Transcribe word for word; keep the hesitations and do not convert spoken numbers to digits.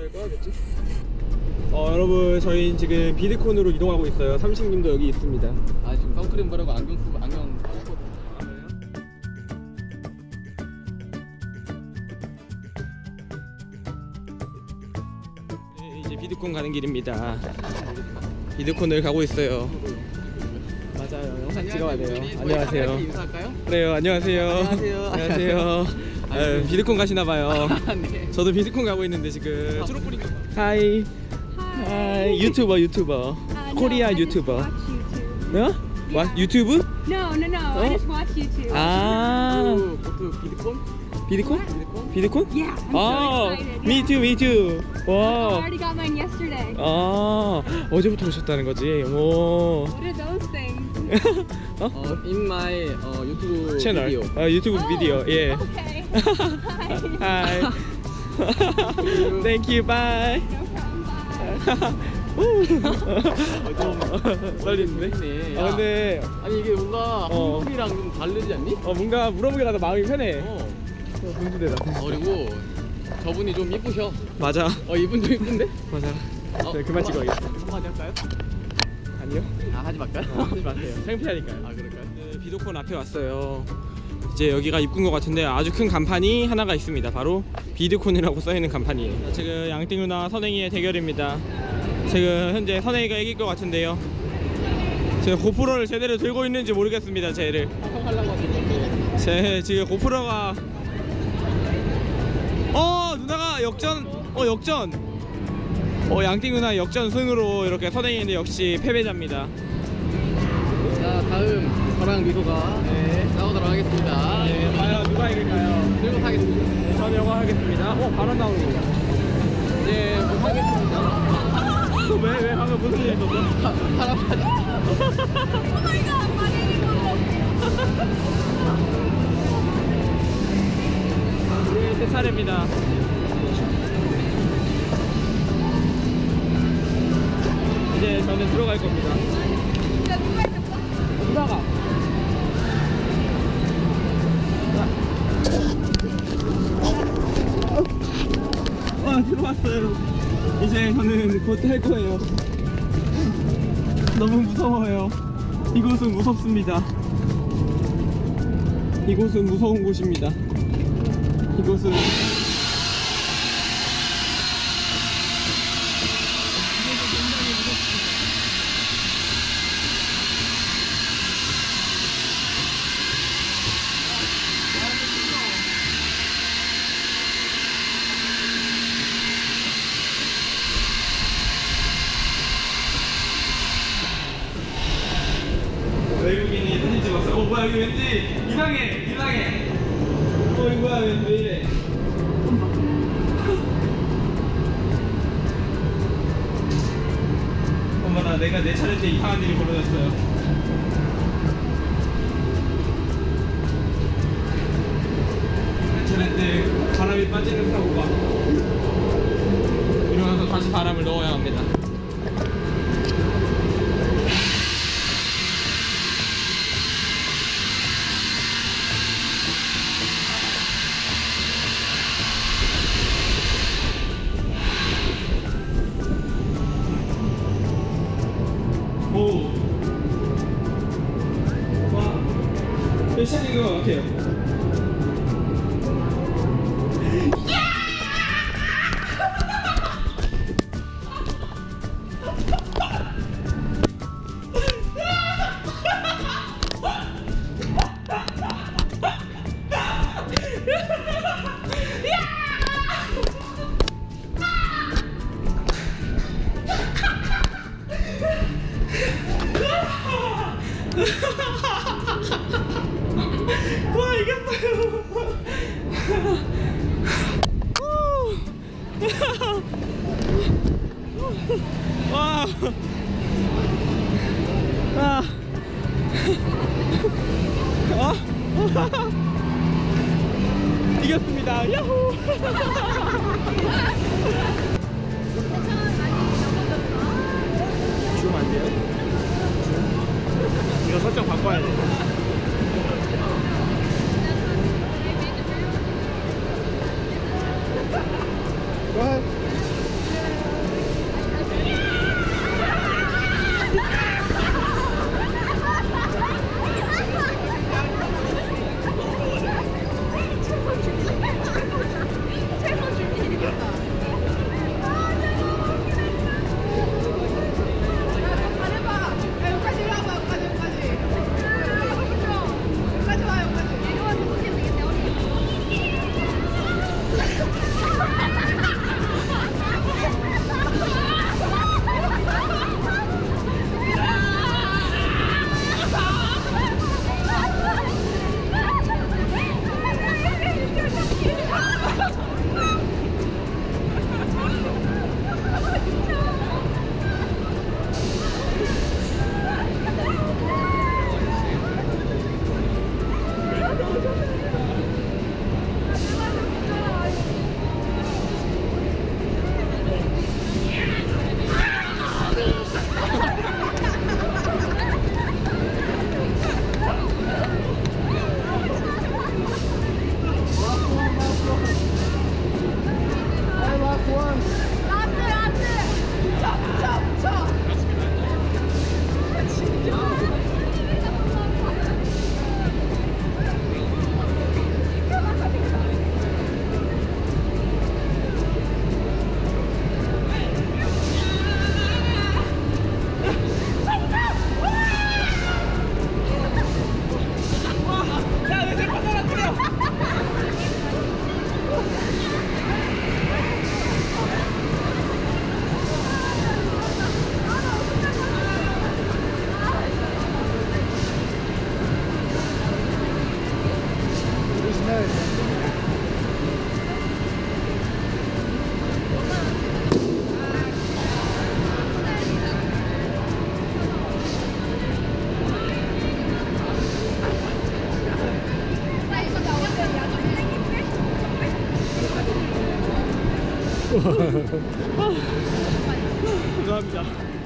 잘 꺼야겠지? 어 여러분 저희 지금 비드콘으로 이동하고 있어요. 삼식님도 여기 있습니다. 아 지금 선크림 바르고 안경 쓰고 안경 쓰고. 네, 이제 비드콘 가는 길입니다. 비드콘을 가고 있어요. 맞아요. 영상 찍어야 돼요. 안녕하세요. 인사할까요? 그래요. 안녕하세요. 안녕하세요. 안녕하세요. 아, 비드콘 가시나봐요. 네. 저도 비드콘 가고 있는데 지금. 하이. 하이. 유튜버 유튜버. 코리아 유튜버. 어? 와 유튜브? No, no, no. I just watch YouTube. 아. 그 비드콘? 비드콘? 비드콘? 비드콘? Yeah, I'm 아. so excited. Me too, me too. I 와. already got mine yesterday. 아. 어제부터 오셨다는 거지. 오. What are those things? 어, in my 어, 유튜브 채널. 비디오. 아, 유튜브 Oh, 비디오. 예. Okay. Hi. 하이. Thank you. Bye. No problem. Bye. 떨리는데? 아 근데 아니 이게 뭔가 어. 한국이랑 좀 다르지 않니? 어 뭔가 물어보게 가다 마음이 편해. 어. 공주대다. 어, 그리고 저분이 좀 이쁘셔. 맞아. 어 이분 좀 이쁜데? 맞아. 어, 네, 그만 찍어야겠다. 한마디 할까요? 아니요. 아 하지 말까요? 어, 하지 마세요. 창피하니까요. 아 그럴까요? 네, 비도콘 앞에 왔어요. 이제 여기가 입구인 것 같은데 아주 큰 간판이 하나가 있습니다. 바로 비드콘이라고 써있는 간판이에요. 지금 양띵 누나 선행이의 대결입니다. 지금 현재 선행이가 이길 것 같은데요. 지금 고프로를 제대로 들고 있는지 모르겠습니다. 쟤를. 하려고 하는데. 제 지금 고프로가 어 누나가 역전 어 역전 어 양띵 누나 역전 승으로 이렇게 선행이인데 역시 패배자입니다. 자 다음 저랑 미소가 네. 싸우도록 하겠습니다. 네, 과연 누가 이길까요? 들고 타겠습니다. 저는 이거 하겠습니다. 어 바람 나오는 거. 네 못하겠습니다. 왜 왜 방금 무슨 일 있었어? 할아버지. Oh my god, my name 네, 제 차례입니다. 이제 저는 들어갈 겁니다. 누나가. 아 들어왔어요. 이제 저는 곧 할 거예요. 너무 무서워요. 이곳은 무섭습니다. 이곳은 무서운 곳입니다. 이곳은 외국인이 사진 찍었어. 어 뭐야 이거 왠지 이상해 이상해. 어 이거 뭐야 왜, 왜 이래. 어머나 내가 내 차례 때 이상한 일이 벌어졌어요. 내 차례 때 바람이 빠지는 사고가. 이러면서 다시 바람을 넣어야 합니다. 오. 와. 괜찮은 것 같아요. 와 이겼어요. 와. 아. 어? 이겼습니다. 야호. 주면 안 돼요? 이거 설정 바꿔야 돼. Go ahead. 죄송합니다.